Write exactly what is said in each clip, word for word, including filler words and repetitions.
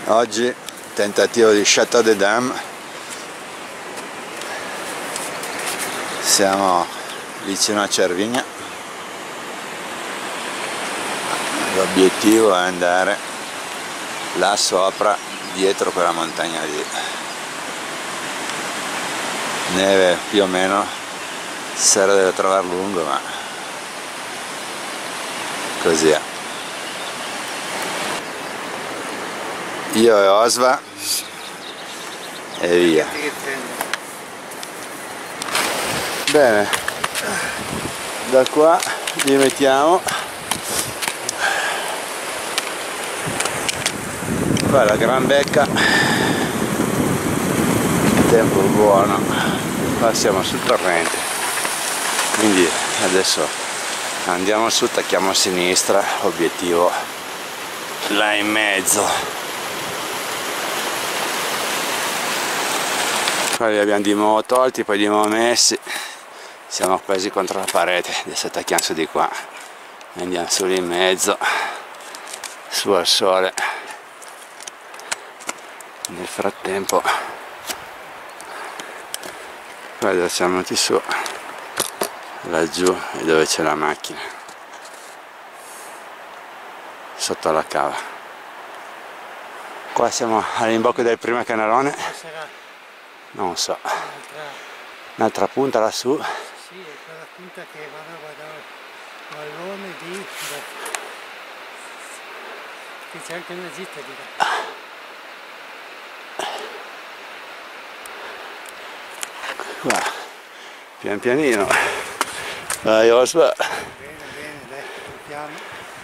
Oggi tentativo di Château des Dames, siamo vicino a Cervinia, l'obiettivo è andare là sopra, dietro quella montagna lì. Neve più o meno, sera deve trovare lungo, ma così è. Io e Osva e via. Bene, da qua li mettiamo. Qua la Gran Becca, tempo buono, qua siamo sul torrente, quindi adesso andiamo su, tacchiamo a sinistra, obiettivo là in mezzo. Qua li abbiamo di nuovo tolti, poi di nuovo messi, siamo quasi contro la parete, adesso attacchiamo su di qua, andiamo su lì in mezzo, su al sole. Nel frattempo qua siamo venuti su, laggiù è dove c'è la macchina, sotto la cava. Qua siamo all'imbocco del primo canalone. Non so, un'altra punta lassù. Sì, è quella punta che vado a guardare vallone di... che c'è anche una gita di là. Qua, pian pianino. Vai Osva. Bene, bene, dai, piano.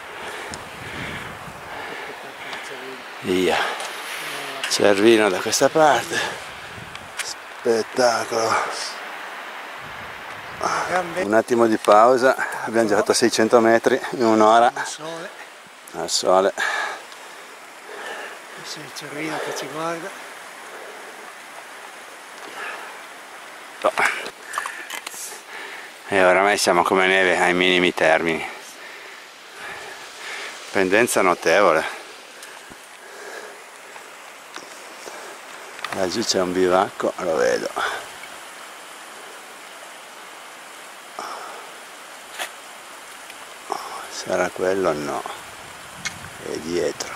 Via. Cervino da questa parte. Spettacolo. Un attimo di pausa, abbiamo già fatto seicento metri in un'ora al sole. Al sole. C'è il Cervino che ci guarda. Oh. E oramai siamo come neve ai minimi termini. Pendenza notevole. Laggiù c'è un bivacco, lo vedo. Sarà quello o no? È dietro.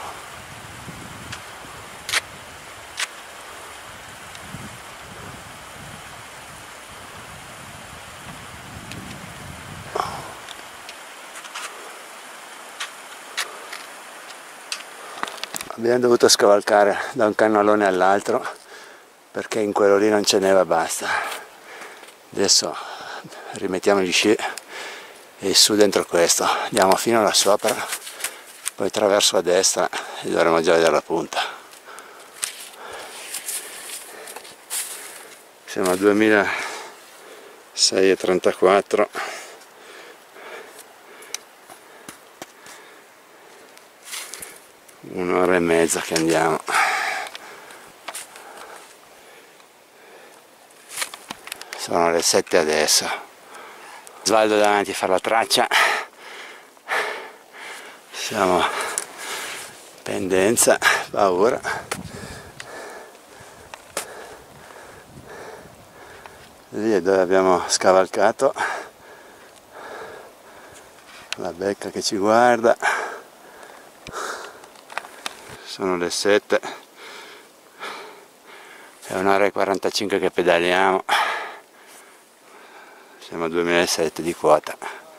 Abbiamo dovuto scavalcare da un cannalone all'altro perché in quello lì non ce n'era, basta. Adesso rimettiamo gli sci e su dentro questo, andiamo fino là sopra, poi traverso a destra e dovremo già vedere la punta. Siamo a duemilaseicentotrentaquattro. Un'ora e mezza che andiamo. Sono le sette adesso. Svaldo davanti a fare la traccia. Siamo pendenza, paura. Lì è dove abbiamo scavalcato. La becca che ci guarda. Sono le sette. È un'ora e quarantacinque che pedaliamo. Siamo a duemilasette di quota.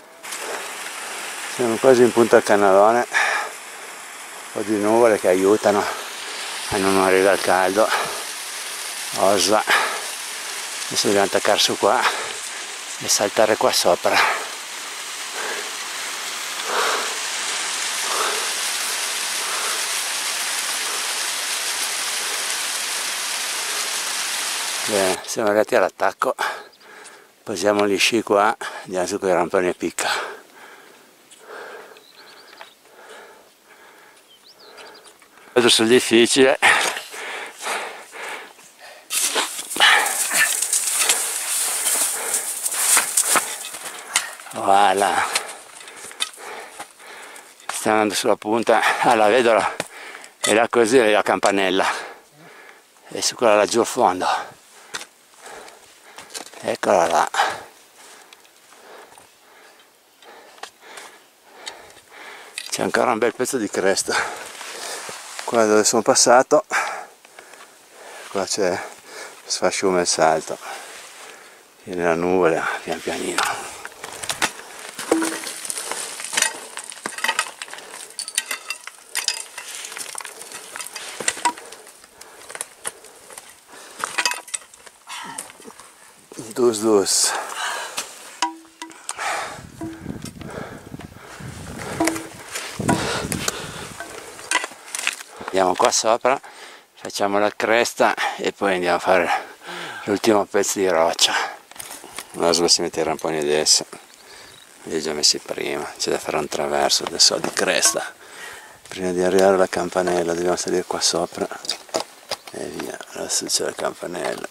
Siamo quasi in punta al canalone. Un po' di nuvole che aiutano a non morire dal caldo. Osva. Adesso dobbiamo attaccare su qua e saltare qua sopra. Bene, siamo arrivati all'attacco. Posiamo gli sci qua, andiamo su quei ramponi e picca. Adesso è difficile. Voilà. Stiamo andando sulla punta. Ah, la vedo la, E là così è la campanella. E su quella laggiù al fondo. Eccola là. C'è ancora un bel pezzo di cresta. Qua dove sono passato, qua c'è sfasciume il salto. Viene la nuvola pian pianino. Dus dus. Andiamo qua sopra, facciamo la cresta e poi andiamo a fare l'ultimo pezzo di roccia. Allora si metterà un po' di adesso, li ho già messi prima, c'è da fare un traverso adesso di cresta. Prima di arrivare alla campanella dobbiamo salire qua sopra e via, adesso c'è la campanella.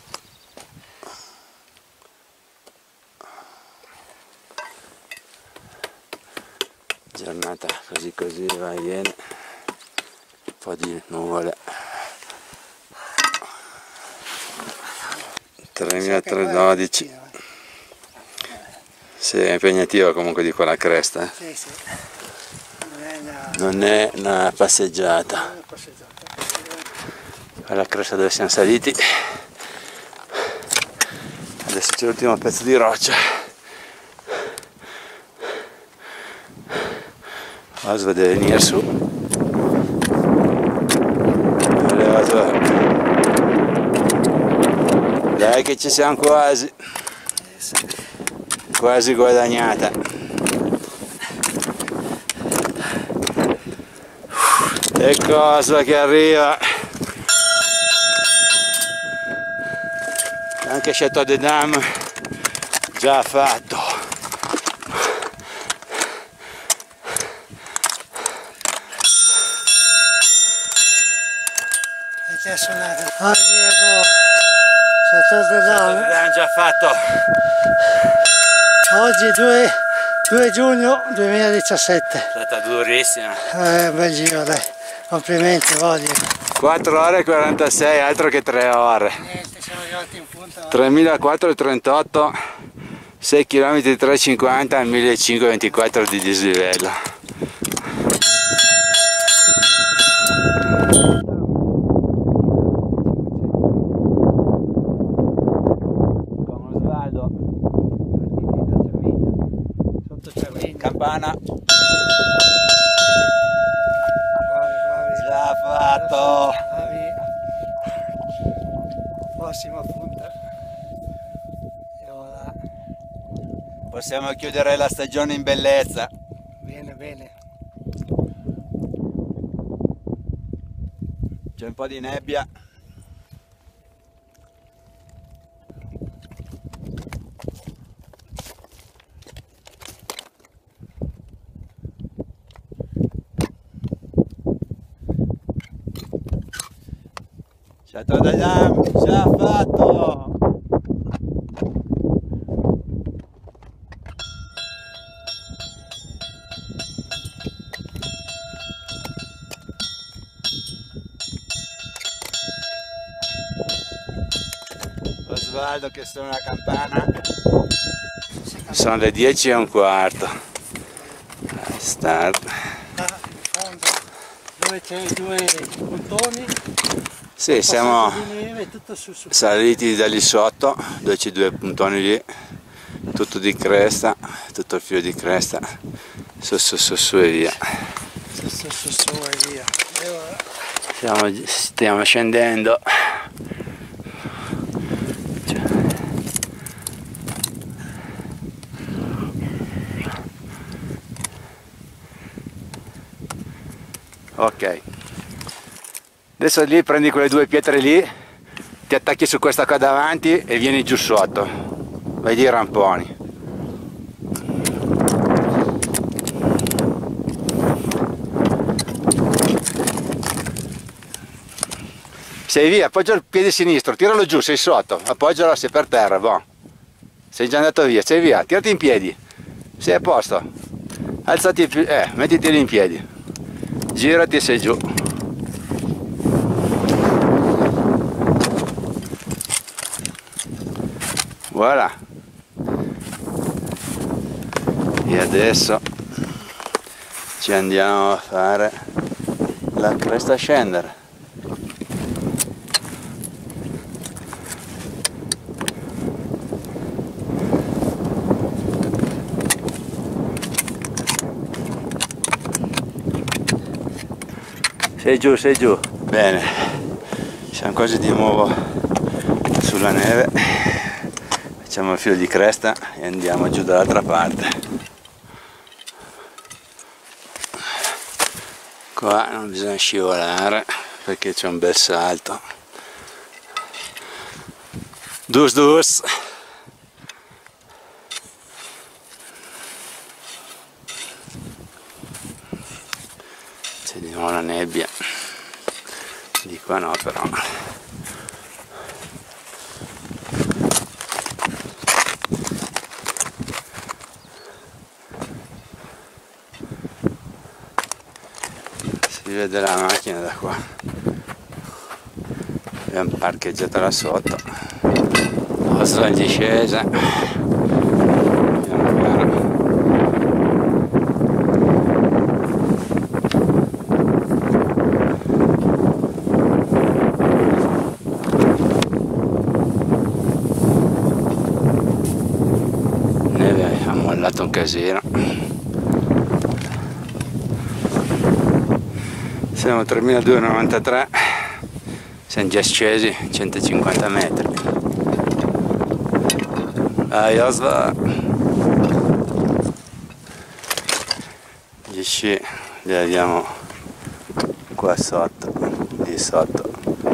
Giornata così così va e viene, un po' di nuvole. tremilatrecentododici. Sì, è impegnativa comunque di quella cresta. Eh? Sì, sì. Non è una, non è una passeggiata. non è una passeggiata. Quella cresta dove siamo saliti. Adesso c'è l'ultimo pezzo di roccia. Osva deve venire su. Dai che ci siamo quasi. Quasi guadagnata. Ecco Osva che arriva. Anche Château des Dames già fatto. Che suonato? Ah, Diego, Château des Dames. L'abbiamo già fatto. Oggi è due giugno duemiladiciassette. È stata durissima. Eh, bel giro, dai. Complimenti, voglio. quattro ore e quarantasei, altro che tre ore. Niente, siamo arrivati in punta. tremilaquattrocentotrentotto, sei chilometri trecentocinquanta al millecinquecentoventiquattro di dislivello. Campana. Già fatto. Prossima punta. E ora. Possiamo chiudere la stagione in bellezza. Bene, bene. C'è un po' di nebbia. Château des Dames, già fatto! Osvaldo che suona una campana. Sono le dieci e un quarto. Start. Ah, in fondo, dove c'è i due puntoni. Sì, siamo di neve, tutto su, su. saliti da lì sotto, dove c'è due puntoni lì, tutto di cresta, tutto il filo di cresta, su su su su e via. Su su su, su e via. E ora? Stiamo, stiamo scendendo. Ok. Adesso lì prendi quelle due pietre lì, ti attacchi su questa qua davanti e vieni giù sotto. Vedi i ramponi. Sei via, appoggia il piede sinistro, tiralo giù, sei sotto, appoggialo, sei per terra, boh. Sei già andato via, sei via, tirati in piedi. Sei a posto. Alzati, eh, mettiti lì in piedi. Girati e sei giù. Voilà. E adesso ci andiamo a fare la cresta a scendere. Sei giù, sei giù. Bene, siamo quasi di nuovo sulla neve. Facciamo il filo di cresta e andiamo giù dall'altra parte. Qua non bisogna scivolare perché c'è un bel salto. Dus dus. C'è di nuovo la nebbia, di qua no però. Si vede la macchina da qua. Abbiamo parcheggiato là sotto. Oslo in discesa. Piano piano. Ha mollato un casino. Siamo a tremiladuecentonovantatré, siamo già scesi centocinquanta metri. Dai Oslo, gli sci li abbiamo qua sotto, lì sotto.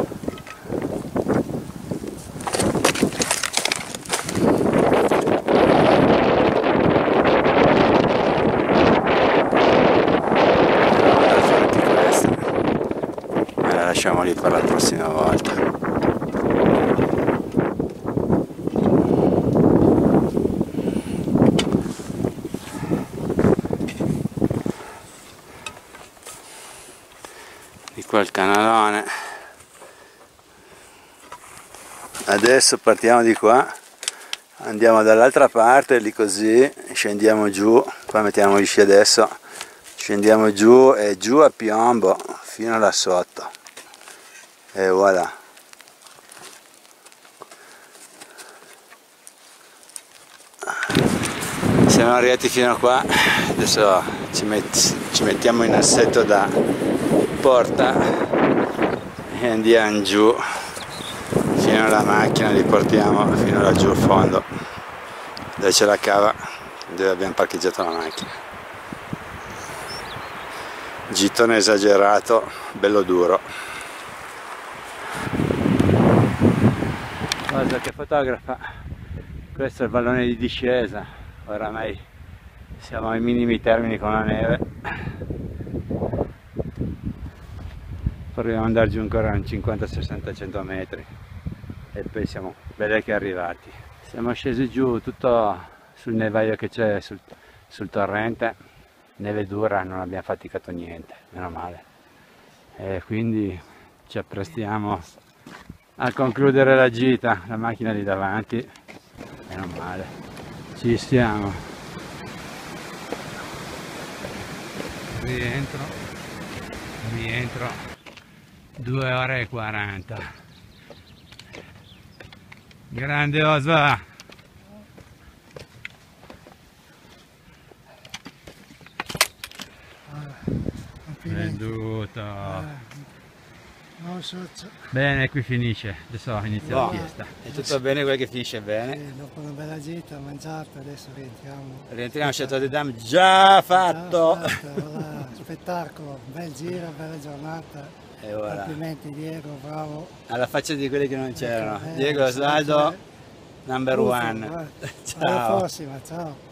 Lasciamoli per la prossima volta. Di qua il canalone. Adesso partiamo di qua, andiamo dall'altra parte, lì così, scendiamo giù, qua mettiamo gli sci adesso, scendiamo giù e giù a piombo fino là sotto. E voilà. Siamo arrivati fino a qua, adesso ci, met ci mettiamo in assetto da porta e andiamo giù fino alla macchina, li portiamo fino laggiù al fondo dove c'è la cava dove abbiamo parcheggiato la macchina. Gittone esagerato, bello duro. Guarda che fotografa, questo è il vallone di discesa, oramai siamo ai minimi termini con la neve, proviamo ad andare giù ancora in cinquanta sessanta cento metri e poi siamo belli che arrivati. Siamo scesi giù tutto sul nevaio che c'è sul, sul torrente, neve dura, non abbiamo faticato niente, meno male, e quindi ci apprestiamo a concludere la gita. La macchina lì davanti, meno male, ci siamo. Rientro, rientro, due ore e quaranta. Grande Oslo! Venduto! Bene, qui finisce, adesso inizia no, la fiesta. È tutto bene quel che finisce bene. Sì, dopo una bella gita, mangiata, adesso rientriamo. Rientriamo a Chateau de Dame, già fatto! Già fatto, voilà. Spettacolo, bel giro, bella giornata. E voilà. Complimenti Diego, bravo. Alla faccia di quelli che non c'erano. Eh, Diego Osvaldo, number Ufo, one. Guarda. Ciao. Alla prossima, ciao.